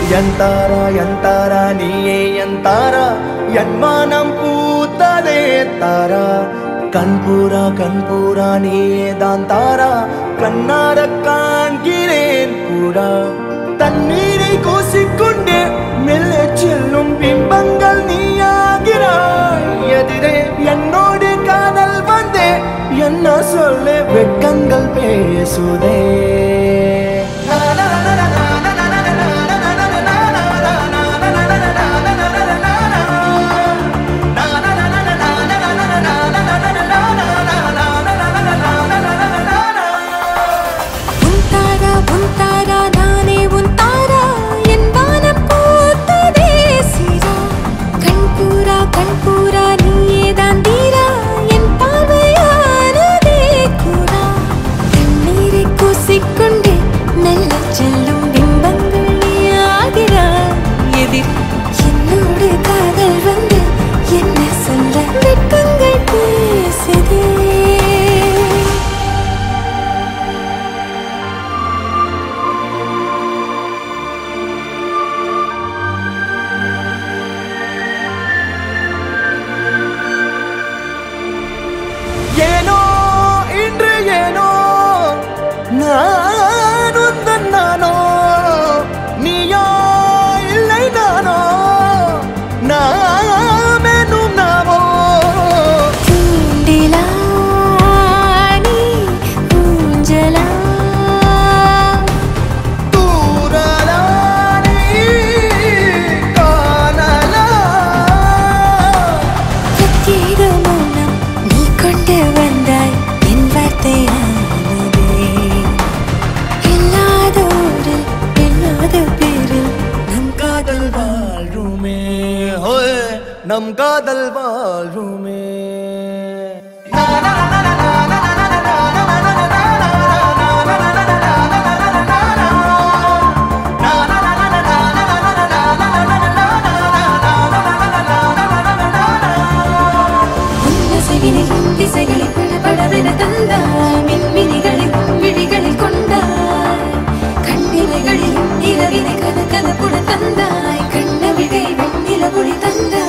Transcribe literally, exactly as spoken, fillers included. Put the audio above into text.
ಎಂತಾರಾ ಎಂತಾರಾ ನೀಯೇ ಎಂತಾರಾ ಎನ್ಮಾನಂ பூத்ததே தாரா கண்பூரா கண்பூரா நீயே தான் தாரா கண்ணார காண்கிறேன் கூடா தண்ணீரை கூசிக்கொண்டே மெல்ல செல்லும் பிம்பங்கள் நீயாகிறாய் எதிரே என்னோடு காதல் வந்தே என்ன சொல்ல வெட்கங்கள் பேசுதே நம் காதல் வாழ்வுமே திசைகளில் படபடவென தந்தாய் மின்மினிகளில் விழிகளில் கொண்டாய் கண்ணிமைகளில் இரவினை கத கதப்புடன் தந்தாய் கண்ணவிழை வெண்ணில பொழி தந்தாய்